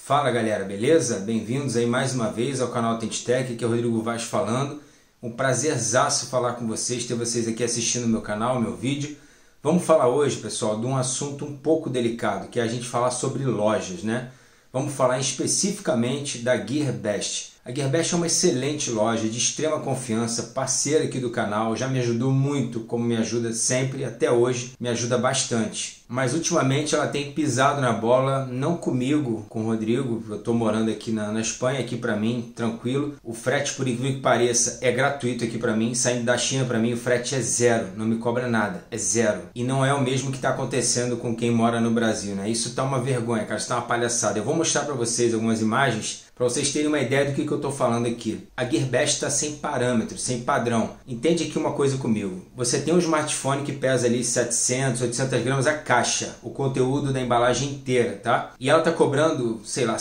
Fala galera, beleza? Bem-vindos aí mais uma vez ao canal Authentic, que é o Rodrigo Vaz falando. Um prazerzaço falar com vocês, ter vocês aqui assistindo o meu canal, meu vídeo. Vamos falar hoje, pessoal, de um assunto um pouco delicado, que é a gente falar sobre lojas, né? Vamos falar especificamente da GearBest. A GearBest é uma excelente loja de extrema confiança, parceira aqui do canal, já me ajudou muito, como me ajuda sempre, até hoje, me ajuda bastante. Mas ultimamente ela tem pisado na bola, não comigo, com o Rodrigo, eu estou morando aqui na Espanha, aqui para mim, tranquilo. O frete, por incrível que pareça, é gratuito aqui para mim, saindo da China para mim o frete é zero, não me cobra nada, é zero. E não é o mesmo que está acontecendo com quem mora no Brasil, né? Isso tá uma vergonha, cara, isso tá uma palhaçada. Eu vou mostrar para vocês algumas imagens, para vocês terem uma ideia do que eu estou falando aqui. A GearBest está sem parâmetros, sem padrão. Entende aqui uma coisa comigo. Você tem um smartphone que pesa ali 700, 800 gramas a caixa, o conteúdo da embalagem inteira, tá? E ela está cobrando, sei lá,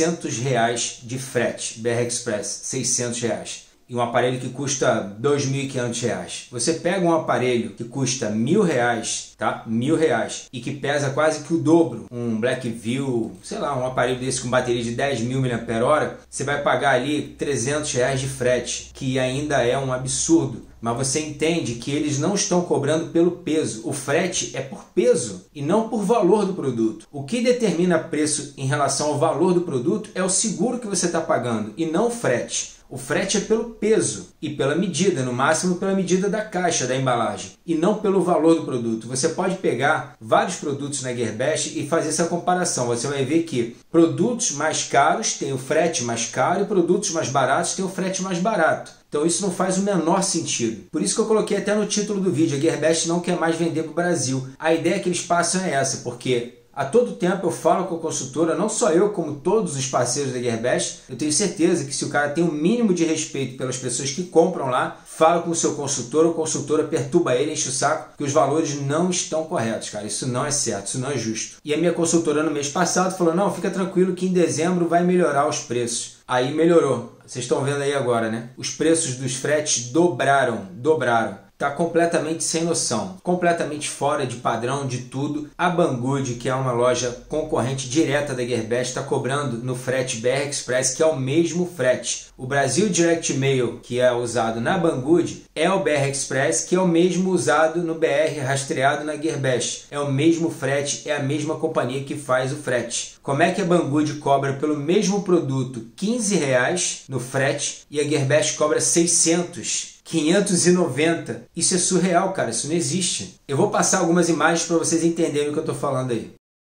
R$600 de frete, BR Express, R$600. E um aparelho que custa R$2.500. Você pega um aparelho que custa R$1.000, tá? R$1.000 e que pesa quase que o dobro, um Blackview, sei lá, um aparelho desse com bateria de 10.000 mAh, você vai pagar ali R$300 de frete, que ainda é um absurdo. Mas você entende que eles não estão cobrando pelo peso. O frete é por peso e não por valor do produto. O que determina preço em relação ao valor do produto é o seguro que você está pagando e não o frete. O frete é pelo peso e pela medida, no máximo pela medida da caixa, da embalagem, e não pelo valor do produto. Você pode pegar vários produtos na GearBest e fazer essa comparação. Você vai ver que produtos mais caros têm o frete mais caro e produtos mais baratos têm o frete mais barato. Então isso não faz o menor sentido. Por isso que eu coloquei até no título do vídeo, a GearBest não quer mais vender para o Brasil. A ideia que eles passam é essa, porque a todo tempo eu falo com a consultora, não só eu, como todos os parceiros da GearBest, eu tenho certeza que se o cara tem um mínimo de respeito pelas pessoas que compram lá, fala com o seu consultor, ou a consultora perturba ele, enche o saco, que os valores não estão corretos, cara. Isso não é certo, isso não é justo. E a minha consultora no mês passado falou, não, fica tranquilo que em dezembro vai melhorar os preços. Aí melhorou. Vocês estão vendo aí agora, né? Os preços dos fretes dobraram. Está completamente sem noção, completamente fora de padrão de tudo. A Banggood, que é uma loja concorrente direta da GearBest, está cobrando no frete BR Express, que é o mesmo frete. O Brasil Direct Mail, que é usado na Banggood, é o BR Express, que é o mesmo usado no BR rastreado na GearBest. É o mesmo frete, é a mesma companhia que faz o frete. Como é que a Banggood cobra pelo mesmo produto R$15 no frete e a GearBest cobra 600? 590. Isso é surreal, cara. Isso não existe. Eu vou passar algumas imagens para vocês entenderem o que eu estou falando aí.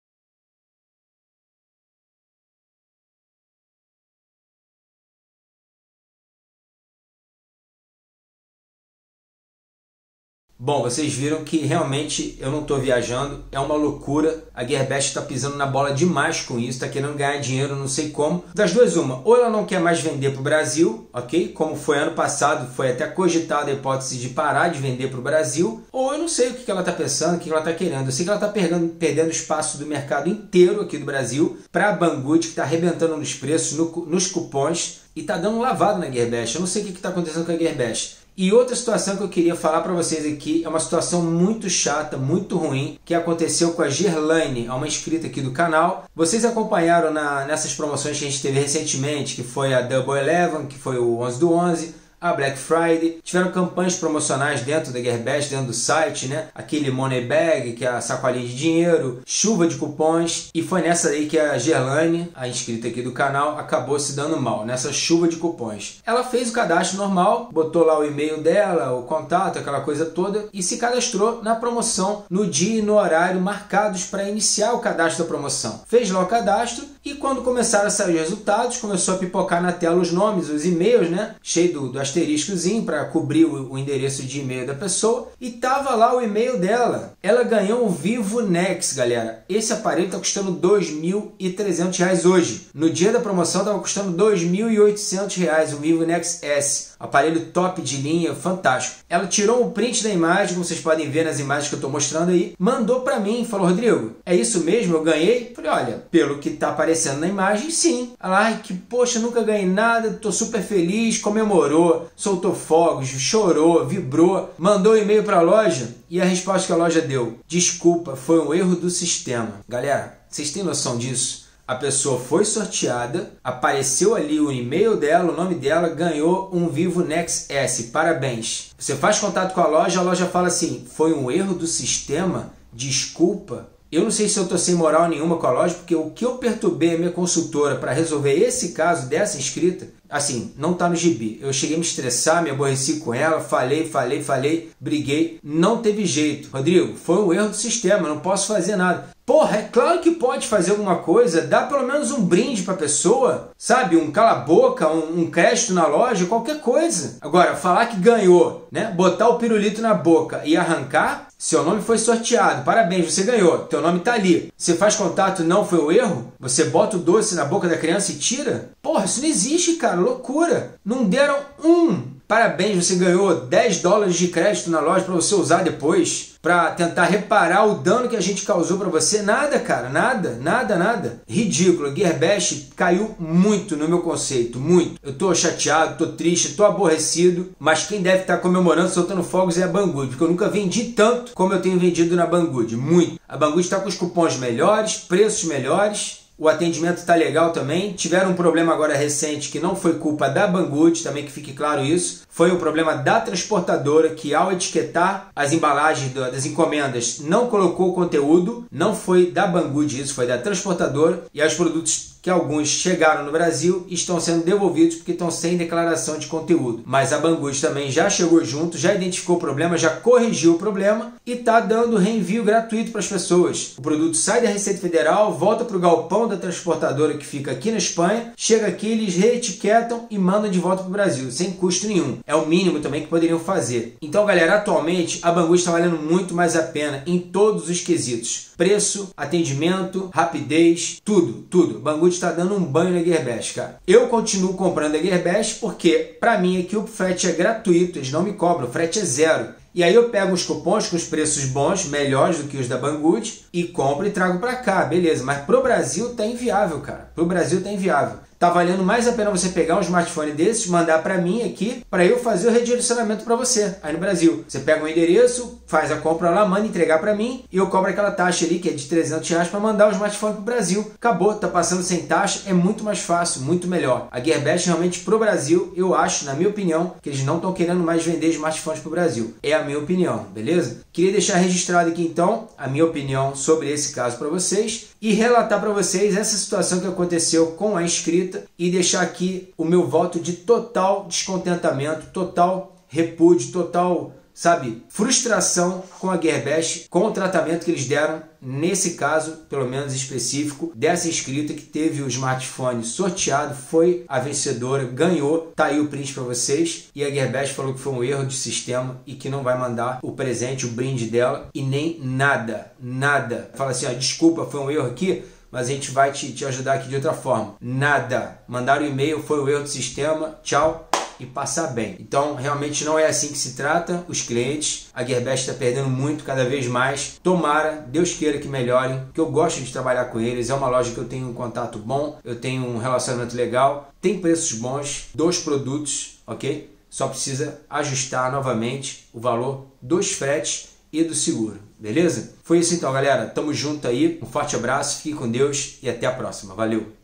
Bom, vocês viram que realmente eu não estou viajando, é uma loucura. A GearBest está pisando na bola demais com isso, está querendo ganhar dinheiro, não sei como. Das duas, uma, ou ela não quer mais vender para o Brasil, ok? Como foi ano passado, foi até cogitada a hipótese de parar de vender para o Brasil, ou eu não sei o que ela está pensando, o que ela está querendo. Eu sei que ela está perdendo espaço do mercado inteiro aqui do Brasil para a Banggood, que está arrebentando nos preços, nos cupons, e está dando lavado na GearBest. Eu não sei o que está acontecendo com a GearBest. E outra situação que eu queria falar para vocês aqui é uma situação muito chata, muito ruim, que aconteceu com a Gerlaine, é uma inscrita aqui do canal. Vocês acompanharam nessas promoções que a gente teve recentemente, que foi a Double 11, que foi o 11 do 11, a Black Friday, tiveram campanhas promocionais dentro da GearBest, dentro do site, né? Aquele Money Bag, que é a sacolinha de dinheiro, chuva de cupons, e foi nessa aí que a Gerlaine, a inscrita aqui do canal, acabou se dando mal, nessa chuva de cupons. Ela fez o cadastro normal, botou lá o e-mail dela, o contato, aquela coisa toda, e se cadastrou na promoção, no dia e no horário marcados para iniciar o cadastro da promoção. Fez lá o cadastro, e quando começaram a sair os resultados, começou a pipocar na tela os nomes, os e-mails, né? Cheio do asteriscozinho para cobrir o endereço de e-mail da pessoa, e tava lá o e-mail dela. Ela ganhou um Vivo Nex, galera. Esse aparelho está custando R$2.300 hoje. No dia da promoção estava custando R$2.800, o Vivo Nex S. Aparelho top de linha, fantástico. Ela tirou um print da imagem, como vocês podem ver nas imagens que eu estou mostrando aí, mandou para mim, falou, Rodrigo, é isso mesmo? Eu ganhei? Falei, olha, pelo que está aparecendo na imagem, sim. Ela, ai, que poxa, nunca ganhei nada, estou super feliz, comemorou, soltou fogos, chorou, vibrou, mandou um e-mail para a loja e a resposta que a loja deu, desculpa, foi um erro do sistema. Galera, vocês têm noção disso? a pessoa foi sorteada, apareceu ali o e-mail dela, o nome dela, ganhou um Vivo Nex S, parabéns. Você faz contato com a loja fala assim, foi um erro do sistema, desculpa. Eu não sei se eu estou sem moral nenhuma com a loja, porque o que eu perturbei a minha consultora para resolver esse caso dessa inscrita, assim, não tá no gibi. Eu cheguei a me estressar, me aborreci com ela, falei, briguei, não teve jeito. Rodrigo, foi um erro do sistema, não posso fazer nada. Porra, é claro que pode fazer alguma coisa, dá pelo menos um brinde pra pessoa, sabe? Um cala-boca, um crédito na loja, qualquer coisa. Agora, falar que ganhou, né? Botar o pirulito na boca e arrancar, seu nome foi sorteado, parabéns, você ganhou, teu nome tá ali. Você faz contato, não foi o erro? Você bota o doce na boca da criança e tira? Porra, isso não existe, cara, loucura. Não deram parabéns, você ganhou $10 de crédito na loja para você usar depois, para tentar reparar o dano que a gente causou para você. Nada, cara, nada. Ridículo. A Gearbest caiu muito no meu conceito, muito. Eu tô chateado, tô triste, tô aborrecido, mas quem deve estar comemorando, soltando fogos é a Banggood, porque eu nunca vendi tanto como eu tenho vendido na Banggood, muito. A Banggood está com os cupons melhores, preços melhores. O atendimento está legal também. Tiveram um problema agora recente que não foi culpa da Banggood, também que fique claro isso. Foi o problema da transportadora que ao etiquetar as embalagens das encomendas não colocou o conteúdo. Não foi da Banggood isso, foi da transportadora. E os produtos que alguns chegaram no Brasil estão sendo devolvidos porque estão sem declaração de conteúdo. Mas a Banggood também já chegou junto, já identificou o problema, já corrigiu o problema e está dando reenvio gratuito para as pessoas. O produto sai da Receita Federal, volta para o galpão da transportadora que fica aqui na Espanha, chega aqui, eles reetiquetam e mandam de volta para o Brasil, sem custo nenhum. É o mínimo também que poderiam fazer. Então, galera, atualmente a Banggood está valendo muito mais a pena em todos os quesitos. Preço, atendimento, rapidez, tudo. Banggood está dando um banho na Gearbest, cara. Eu continuo comprando a Gearbest porque, para mim, aqui o frete é gratuito, eles não me cobram, o frete é zero. E aí eu pego os cupons com os preços bons, melhores do que os da Banggood, e compro e trago para cá, beleza. Mas pro Brasil tá inviável, cara. Pro Brasil tá inviável. Tá valendo mais a pena você pegar um smartphone desses, mandar para mim aqui, para eu fazer o redirecionamento para você, aí no Brasil. Você pega um endereço, faz a compra lá, manda entregar para mim, e eu cobro aquela taxa ali, que é de R$300, para mandar o smartphone pro Brasil. Acabou, tá passando sem taxa, é muito mais fácil, muito melhor. A Gearbest realmente pro Brasil, eu acho, na minha opinião, que eles não estão querendo mais vender smartphones pro Brasil. É a minha opinião, beleza? Queria deixar registrado aqui então a minha opinião sobre esse caso para vocês e relatar para vocês essa situação que aconteceu com a inscrita e deixar aqui o meu voto de total descontentamento, total repúdio, total, sabe, frustração com a Gearbest, com o tratamento que eles deram nesse caso, pelo menos específico, dessa inscrita que teve o smartphone sorteado, foi a vencedora, ganhou, tá aí o print para vocês, e a Gearbest falou que foi um erro de sistema e que não vai mandar o presente, o brinde dela e nem nada. Fala assim, ó, desculpa, foi um erro aqui, mas a gente vai te ajudar aqui de outra forma. Nada. Mandaram o e-mail, foi o erro do sistema, tchau, e passar bem. Então, realmente não é assim que se trata os clientes. A Gearbest está perdendo muito, cada vez mais. Tomara, Deus queira que melhorem, que eu gosto de trabalhar com eles. É uma loja que eu tenho um contato bom, eu tenho um relacionamento legal, tem preços bons, 2 produtos, ok? Só precisa ajustar novamente o valor dos fretes e do seguro, beleza? Foi isso então, galera. Tamo junto aí. Um forte abraço, fique com Deus e até a próxima. Valeu!